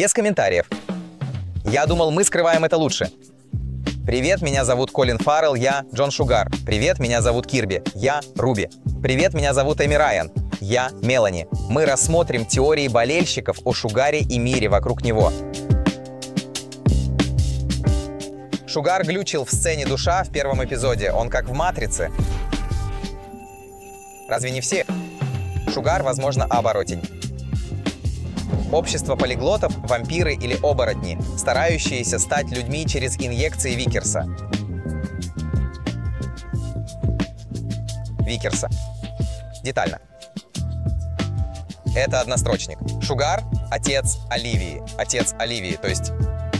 Без комментариев. Я думал, мы скрываем это лучше. Привет, меня зовут Колин Фаррелл, я Джон Шугар. Привет, меня зовут Кирби, я Руби. Привет, меня зовут Эми Райан, я Мелани. Мы рассмотрим теории болельщиков о Шугаре и мире вокруг него. Шугар глючил в сцене душа в первом эпизоде. Он как в «Матрице». Разве не все? Шугар, возможно, оборотень. Общество полиглотов, вампиры или оборотни, старающиеся стать людьми через инъекции Викерса. Детально. Это однострочник. Шугар – отец Оливии, то есть...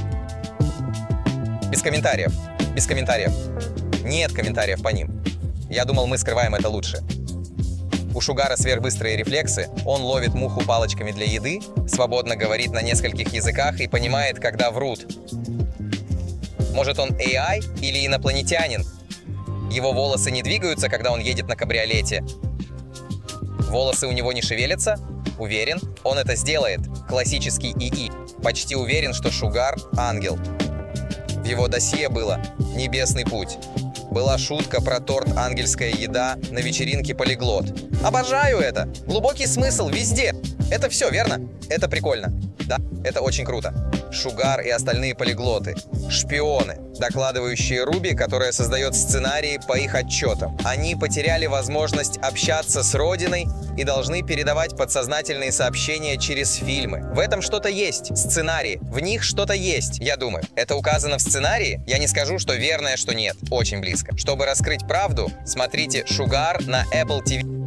Без комментариев. Без комментариев. Нет комментариев по ним. Я думал, мы скрываем это лучше. У Шугара сверхбыстрые рефлексы, он ловит муху палочками для еды, свободно говорит на нескольких языках и понимает, когда врут. Может, он AI или инопланетянин? Его волосы не двигаются, когда он едет на кабриолете. Волосы у него не шевелятся? Уверен, он это сделает. Классический ИИ. Почти уверен, что Шугар – ангел. В его досье было «Небесный путь». Была шутка про торт «Ангельская еда» на вечеринке «Полиглот». Обожаю это! Глубокий смысл везде! Это все, верно? Это прикольно. Да, это очень круто. Шугар и остальные полиглоты. Шпионы, докладывающие Руби, которая создает сценарии по их отчетам. Они потеряли возможность общаться с Родиной и должны передавать подсознательные сообщения через фильмы. В этом что-то есть. Сценарии. В них что-то есть, я думаю. Это указано в сценарии? Я не скажу, что верное, что нет. Очень близко. Чтобы раскрыть правду, смотрите «Шугар» на Apple TV.